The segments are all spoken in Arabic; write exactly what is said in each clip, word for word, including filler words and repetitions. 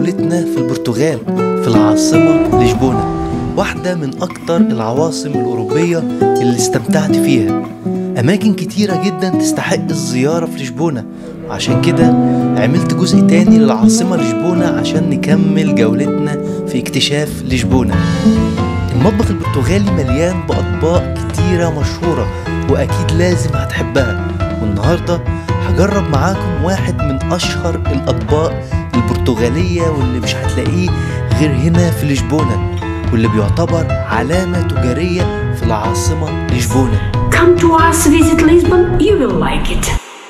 جولتنا في البرتغال في العاصمة لشبونة، واحدة من أكتر العواصم الأوروبية اللي استمتعت فيها. أماكن كتيرة جدا تستحق الزيارة في لشبونة، عشان كده عملت جزء تاني للعاصمة لشبونة عشان نكمل جولتنا في اكتشاف لشبونة. المطبخ البرتغالي مليان بأطباق كتيرة مشهورة وأكيد لازم هتحبها، والنهاردة هجرب معاكم واحد من أشهر الأطباق البرتغالية واللي مش هتلاقيه غير هنا في لشبونة، واللي بيعتبر علامة تجارية في العاصمة لشبونة. Come to us, visit Lisbon, you will like it.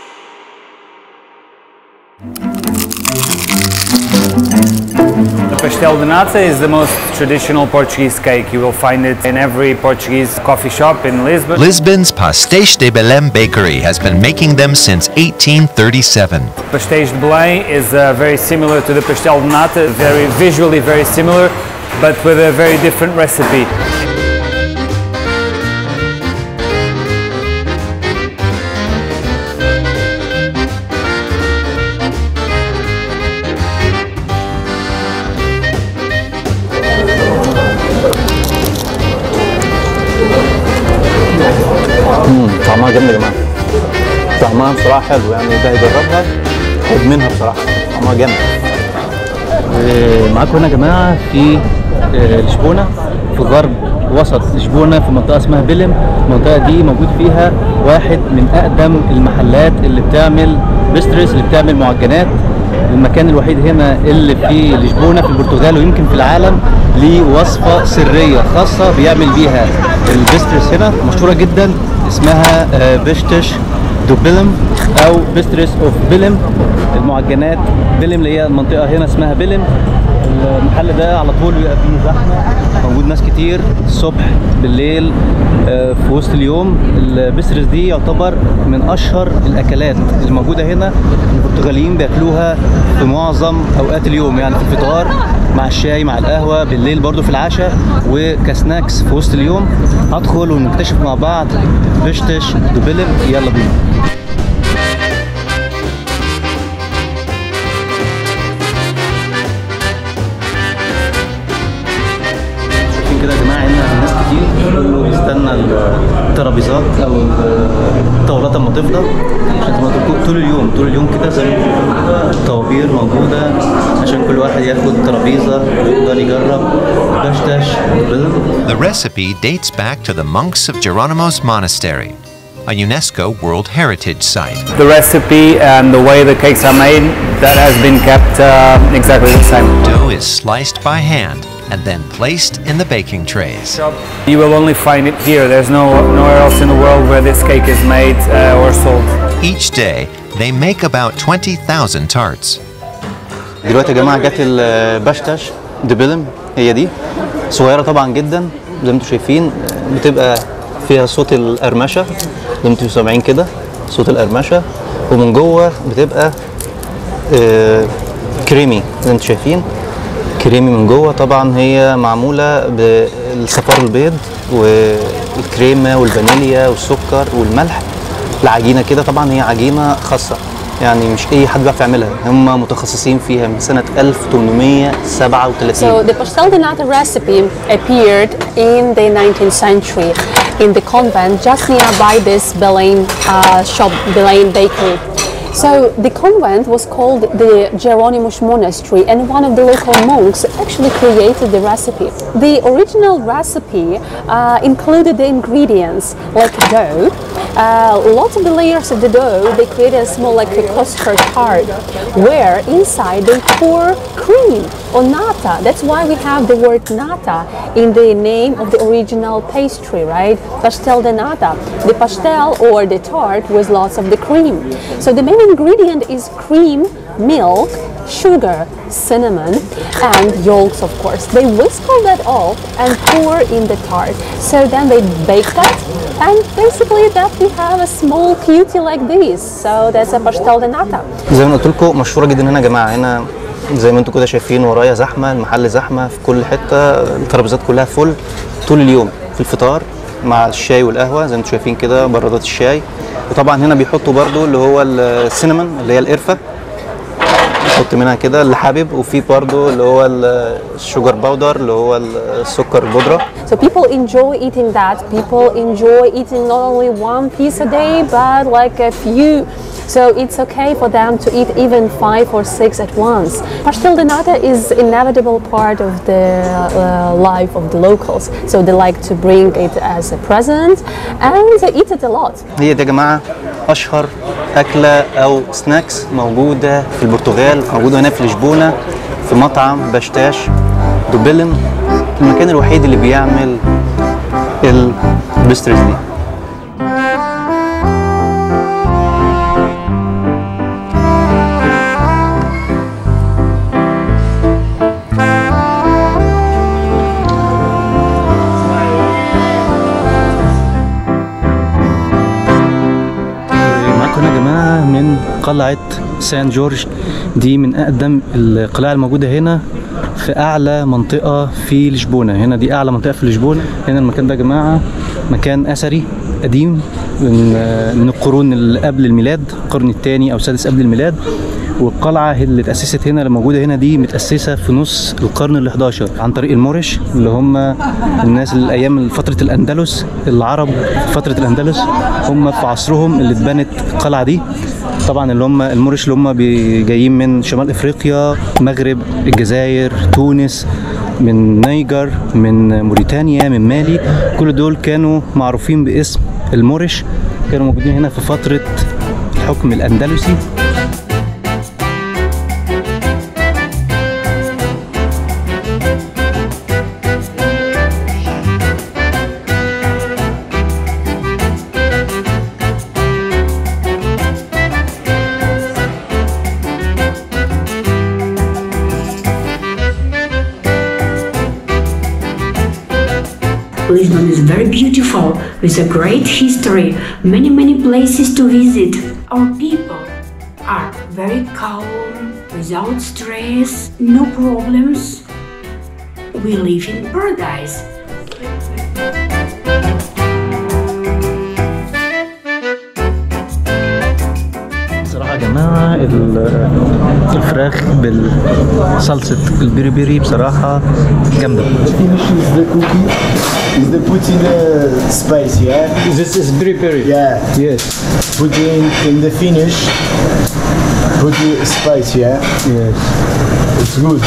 The pastel de nata is the most traditional Portuguese cake. You will find it in every Portuguese coffee shop in Lisbon. Lisbon's Pastéis de Belém bakery has been making them since eighteen thirty-seven. Pastéis de Belém is uh, very similar to the pastel de nata, very visually very similar, but with a very different recipe. طعمها جامد يا جماعه، طعمها بصراحه حلو، يعني ده يجربها خد منها بصراحه، طعمها جامد. معاكم هنا يا جماعه في لشبونه، في غرب وسط لشبونه، في منطقه اسمها بيلم. المنطقه دي موجود فيها واحد من اقدم المحلات اللي بتعمل بيستريس، اللي بتعمل معجنات. المكان الوحيد هنا اللي في لشبونه في البرتغال ويمكن في العالم ليه وصفه سريه خاصه بيعمل بيها البيستريس هنا، مشهوره جدا، اسمها بيستش دو بيلم او بيستريس اوف بيلم. المعجنات بيلم اللي هي المنطقه هنا اسمها بيلم. المحل ده على طول بيبقى فيه زحمه، موجود ناس كتير الصبح بالليل في وسط اليوم. البيستريس دي يعتبر من اشهر الاكلات اللي موجوده هنا، البرتغاليين بياكلوها في معظم اوقات اليوم، يعني في الفطار مع الشاي مع القهوه، بالليل برضو في العشاء، وكسناكس في وسط اليوم. هدخل ونكتشف مع بعض بيستش دو بيلم، يلا بينا. كده يا جماعه هنا ناس كتير، كله بيستنى الترابيزات او الطاولات اما تفضى، عشان طول اليوم طول اليوم كده زي طوابير موجوده عشان كل واحد ياخد ترابيزه ويقدر يجرب بشتش. The recipe dates back to the monks of Geronimo's monastery, a UNESCO World Heritage Site. The recipe and the way the cakes are made, that has been kept uh, exactly the same. Dough is sliced by hand and then placed in the baking trays. You will only find it here. There's no nowhere else in the world where this cake is made uh, or sold. Each day, they make about twenty thousand tarts. دلوقتي يا جماعه جت البشتش دي بيلم، هي دي صغيره طبعا جدا زي ما انتم شايفين، بتبقى فيها صوت القرمشه زي ما انتم سامعين كده، صوت القرمشه، ومن جوه بتبقى آه كريمي زي ما انتم شايفين، كريمي من جوه. طبعا هي معموله بالصفار البيض والكريمه والفانيليا والسكر والملح. العجينه كده طبعا هي عجينه خاصه، يعني مش اي حد بيعرف يعملها، هم متخصصين فيها من سنه ألف وثمانمائة وسبعة وثلاثين. So the pastel de nata recipe appeared in the nineteenth century in the convent just nearby this Belém uh, shop, Belém bakery. So the convent was called the Jeronimos Monastery, and one of the local monks actually created the recipe. The original recipe uh, included the ingredients like dough. Uh, lots of the layers of the dough, they created a small like a custard tart, where inside they pour cream or nata. That's why we have the word nata in the name of the original pastry, right? Pastel de nata. The pastel or the tart with lots of the cream. So the main ingredient is cream, milk, sugar, cinnamon, and yolks, of course. They whisk all that all and pour in the tart. So then they bake that, and basically that we have a small cutie like this. So that's a pastel de nata. زي ما قلت لكم مشهوره جدا هنا يا جماعه. هنا زي ما انتم كده شايفين ورايا زحمه، المحل زحمه في كل حته، الترابيزات كلها فل طول اليوم في الفطار مع الشاي والقهوه زي ما انتم شايفين كده، برادات الشاي. وطبعا هنا بيحطوا برضو اللي هو السينامون اللي هي القرفه، حط منها كده اللي حابب، وفي برضه اللي هو الشوجر باودر اللي هو السكر البودرة. So people enjoy eating that. People enjoy eating not only one piece a day, but like a few. So it's okay for them to eat even five or six at once. Pastel de nata is inevitable part of the uh, life of the locals. So they like to bring it as a present and they eat it a lot. هي دي يا جماعة أشهر أكلة أو سناكس موجودة في البرتغال، موجودة هنا في لشبونة في مطعم باستاش دو بيلم، المكان الوحيد اللي بيعمل البيستريز دي. من قلعة سان جورج، دي من أقدم القلاع الموجودة هنا في أعلى منطقة في لشبونة. هنا دي أعلى منطقة في لشبونة. هنا المكان ده يا جماعة مكان أثري قديم من من القرون اللي قبل الميلاد، القرن الثاني أو السادس قبل الميلاد. والقلعة اللي اتأسست هنا اللي موجودة هنا دي متأسسة في نص القرن الحداشر عن طريق المورش، اللي هم الناس اللي أيام فترة الأندلس، العرب فترة الأندلس هم في عصرهم اللي اتبنت القلعة دي. طبعا اللي هم المورش اللي هم جايين من شمال افريقيا، المغرب، الجزائر، تونس، من نيجر، من موريتانيا، من مالي، كل دول كانوا معروفين باسم المورش، كانوا موجودين هنا في فترة الحكم الأندلسي. Lisbon is very beautiful, with a great history, many many places to visit. Our people are very calm, without stress, no problems. We live in paradise. بصراحة يا جماعة الفراخ بالصلصة البيري بيري بصراحة جامدة. Is the put in the spice, yeah? This is piri piri. Yeah. Yes. Put in in the finish. Put the spice, yeah? Yes. It's good.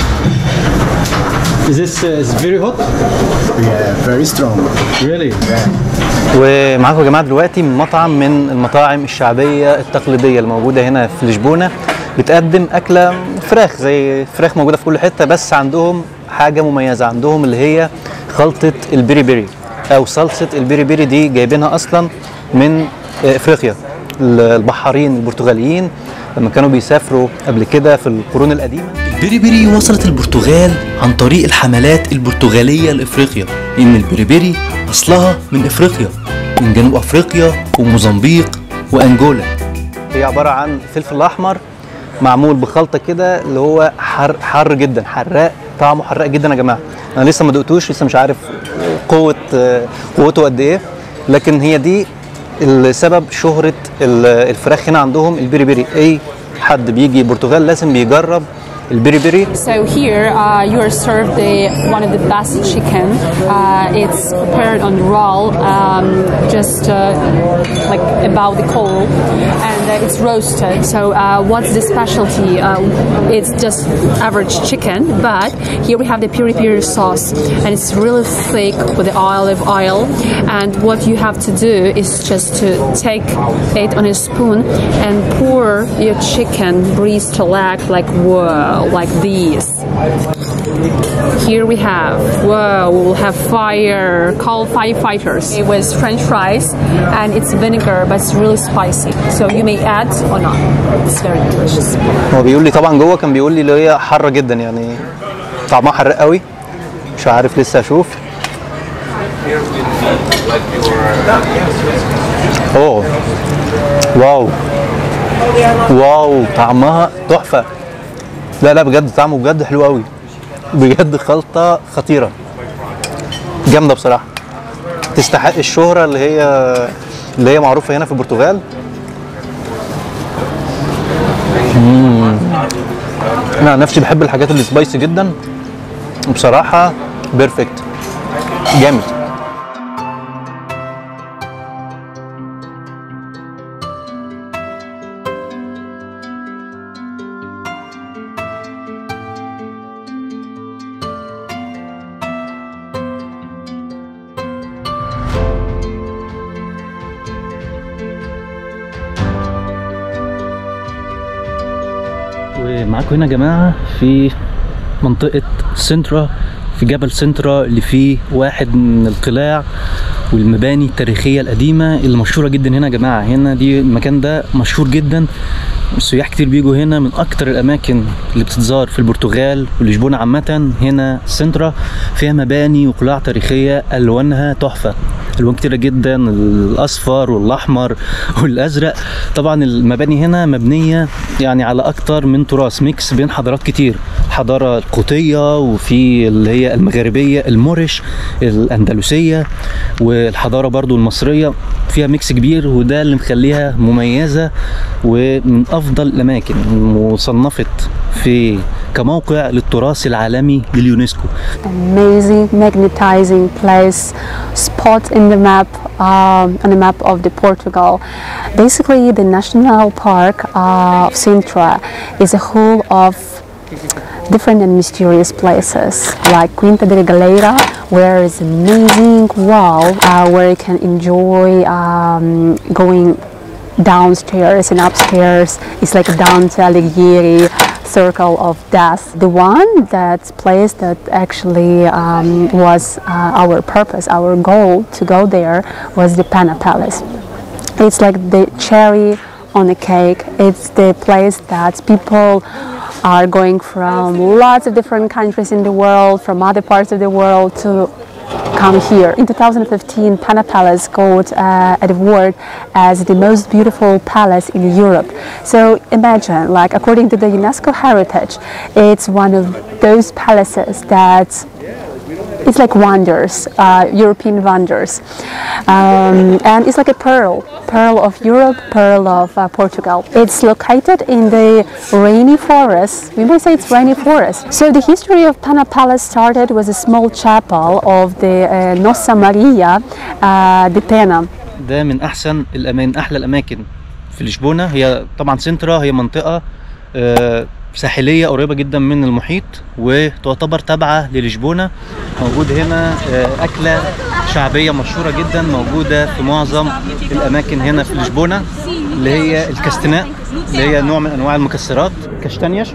Is this uh, is very hot? Yeah, very strong. Really? Yeah. ومعاكم يا جماعة دلوقتي من مطعم من المطاعم الشعبية التقليدية الموجودة هنا في لشبونة، بتقدم أكلة فراخ زي فراخ موجودة في كل حتة، بس عندهم حاجة مميزة عندهم اللي هي خلطة البيري بيري أو صلصة البيري بيري. دي جايبينها أصلا من إفريقيا، البحارين البرتغاليين لما كانوا بيسافروا قبل كده في القرون القديمة. البيري بيري وصلت البرتغال عن طريق الحملات البرتغالية لإفريقيا، لأن البيري بيري أصلها من إفريقيا، من جنوب أفريقيا وموزمبيق وأنجولا. هي عبارة عن فلفل أحمر معمول بخلطة كده اللي هو حر حر جدا، حراق، طعمه حراق جدا يا جماعة. أنا لسه ما دقتوش، لسه مش عارف قوة قوته قد إيه، لكن هي دي السبب شهرة الفراخ هنا عندهم البيري بيري. أي حد بيجي البرتغال لازم بيجرب البيري بيري. So here uh, you are served the one of the best chicken. Uh, it's prepared on roll, um, just uh, like above the coal, and uh, it's roasted. So uh, what's the specialty? Uh, it's just average chicken, but here we have the piri piri sauce, and it's really thick with the olive oil. And what you have to do is just to take it on a spoon and pour your chicken breast leg like whoa. Like these. Here we have, whoa, we will have fire, called firefighters. It was French fries and it's vinegar, but it's really spicy. So you may add or not. It's very delicious. هو بيقول لي طبعا جوه كان بيقول لي اللي هي حارة جدا، يعني طعمها حراق قوي، مش عارف لسه اشوف. اوه واو واو طعمها تحفة. لا لا بجد طعمه بجد حلو قوي، بجد خلطة خطيرة جامدة بصراحة، تستحق الشهرة اللي هي اللي هي معروفة هنا في البرتغال. مم. انا عن نفسي بحب الحاجات اللي سبايسي جدا، وبصراحه بيرفكت جامد. ومعاكم هنا يا جماعه في منطقه سنترا، في جبل سنترا اللي فيه واحد من القلاع والمباني التاريخيه القديمه اللي مشهوره جدا هنا يا جماعه. هنا دي المكان ده مشهور جدا، السياح كتير بيجوا هنا، من اكتر الاماكن اللي بتتزار في البرتغال ولشبونه عامه. هنا سنترا فيها مباني وقلاع تاريخيه الوانها تحفه، الوان كتيره جدا، الاصفر والاحمر والازرق. طبعا المباني هنا مبنيه يعني على اكتر من تراث، ميكس بين حضارات كتير، الحضاره القوطيه وفي اللي هي المغاربيه، المورش، الاندلسيه، والحضاره برضو المصريه، فيها ميكس كبير، وده اللي مخليها مميزه ومن افضل الاماكن، مصنفت في كموقع للتراث العالمي لليونسكو. Amazing, magnetizing place, spot in the map, um, on the map of the Portugal. Basically, the national park uh, of Sintra is a whole of different and mysterious places, like Quinta da Galera, where is amazing wall uh, where you can enjoy um, going downstairs and upstairs. It's like a Dante Alighieri circle of death. The one that place that actually um, was uh, our purpose, our goal to go there was the Pana Palace. It's like the cherry on the cake. It's the place that people are going from lots of different countries in the world, from other parts of the world to come here. In two thousand fifteen, Pana Palace got uh, an award as the most beautiful palace in Europe. So imagine, like according to the UNESCO heritage, it's one of those palaces that it's like wonders, uh, European wonders, um, and it's like a pearl, pearl of Europe, pearl of uh, Portugal. It's located in the rainy forest. We may say it's rainy forest. So the history of Pana Palace started with a small chapel of the uh, Nossa Maria uh, de Pena. ده من احسن الأمان، احلى الاماكن في لشبونه. هي طبعا سنترا هي منطقه آه ساحليه قريبه جدا من المحيط، وتعتبر تابعه للشبونه. موجود هنا اكله شعبيه مشهوره جدا، موجوده في معظم الاماكن هنا في لشبونه، اللي هي الكاستناء، اللي هي نوع من انواع المكسرات. كاشتانياش.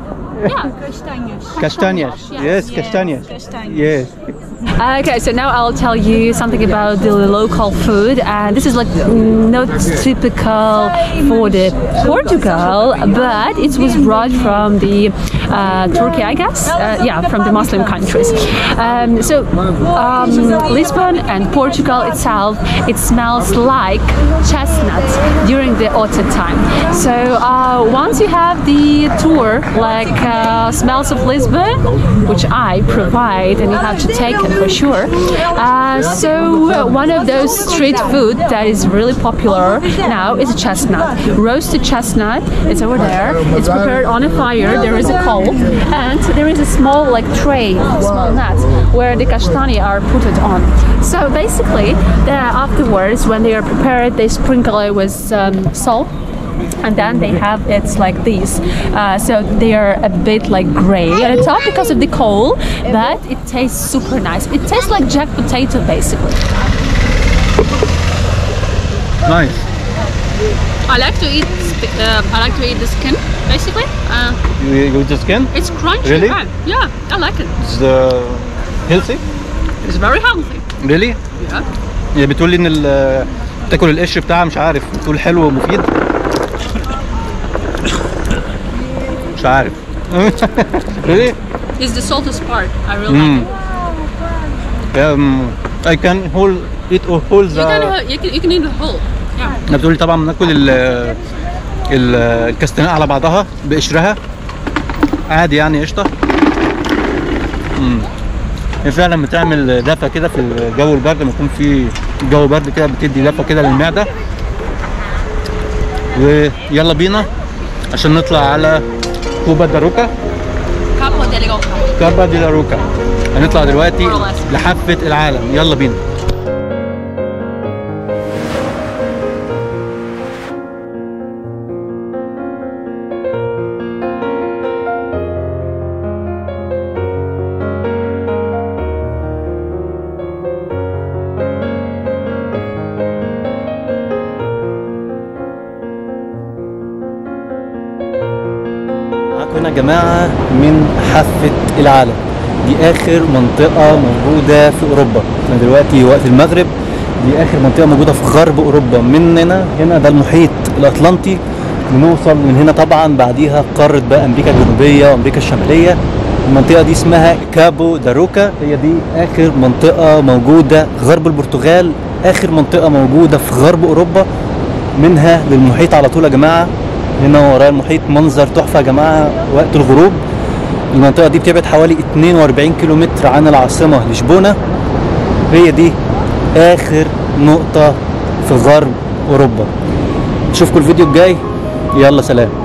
Castanhas. Yes, castanhas. Yes. Okay, so now I'll tell you something about the local food, and this is like not typical for the Portugal, but it was brought from the uh, Turkey, I guess. Uh, yeah, from the Muslim countries. Um, so um, Lisbon and Portugal itself, it smells like chestnuts during the autumn time. So uh, once you have the tour, like uh, smells of Lisbon, which I provide, and you have to take it for sure. Uh, so uh, one of those street food that is really popular now is a chestnut, roasted chestnut. It's over there. It's prepared on a fire. There is a coal, and there is a small like tray, small nuts where the castanha are put it on. So basically, then afterwards, when they are prepared, they sprinkle it with um, salt. And then they have it's like these, uh, so they are a bit like gray at the top because of the coal, but it tastes super nice. It tastes like jack potato basically. Nice. I like to eat. Uh, I like to eat the skin basically. Uh, You, you eat the skin? it's crunchy. Really? Right? Yeah, I like it. It's uh, healthy. It's very healthy. Really? Yeah. يعني بتقول لي ان ال- تاكل القشر بتاعها، مش عارف، بتقول حلو ومفيد. مش عارف. Really? It's the saltiest part. I really like it. Um, I can whole eat whole the. You can, uh, you can you can eat the whole. Yeah. انا بتقول لي طبعا بناكل ال ال- الكاستناء على بعضها بقشرها عادي، يعني قشطه. امم هي فعلا بتعمل دفى كده في الجو البرد، لما يكون في جو برد كده بتدي دفى كده للمعده. ويلا بينا عشان نطلع على كوبا دا روكا. delle Rocca. كابا دي لا روكا. هنطلع دلوقتي لحافة العالم، يلا بينا. هنا يا جماعة من حافة العالم، دي آخر منطقة موجودة في أوروبا. احنا دلوقتي وقت المغرب، دي آخر منطقة موجودة في غرب أوروبا. مننا هنا ده المحيط الأطلنطي، بنوصل من هنا طبعا بعديها قارة بقى أمريكا الجنوبية وأمريكا الشمالية. المنطقة دي اسمها كابو دا روكا، هي دي آخر منطقة موجودة غرب البرتغال، آخر منطقة موجودة في غرب أوروبا. منها للمحيط على طول يا جماعة. هنا ورايا المحيط، منظر تحفة يا جماعة وقت الغروب. المنطقة دي بتبعد حوالي اتنين وأربعين كيلومتر عن العاصمة لشبونة. هي دي آخر نقطة في غرب أوروبا. نشوفكم الفيديو الجاي، يلا سلام.